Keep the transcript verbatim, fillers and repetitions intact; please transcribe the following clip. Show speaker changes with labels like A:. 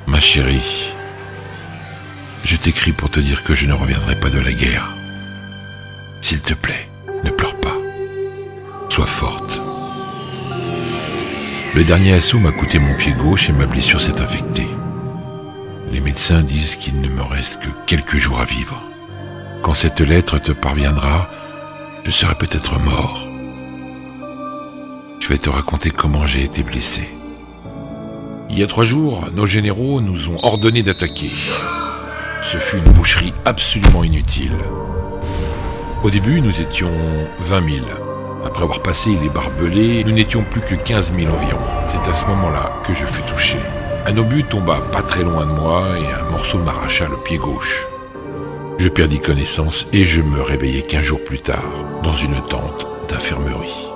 A: Ma chérie, je t'écris pour te dire que je ne reviendrai pas de la guerre. S'il te plaît, ne pleure pas. Sois forte. Le dernier assaut m'a coûté mon pied gauche et ma blessure s'est infectée. Les médecins disent qu'il ne me reste que quelques jours à vivre. Quand cette lettre te parviendra, je serai peut-être mort. Je vais te raconter comment j'ai été blessé. Il y a trois jours, nos généraux nous ont ordonné d'attaquer. Ce fut une boucherie absolument inutile. Au début, nous étions vingt mille. Après avoir passé les barbelés, nous n'étions plus que quinze mille environ. C'est à ce moment-là que je fus touché. Un obus tomba pas très loin de moi et un morceau m'arracha le pied gauche. Je perdis connaissance et je me réveillai quinze jours plus tard, dans une tente d'infirmerie.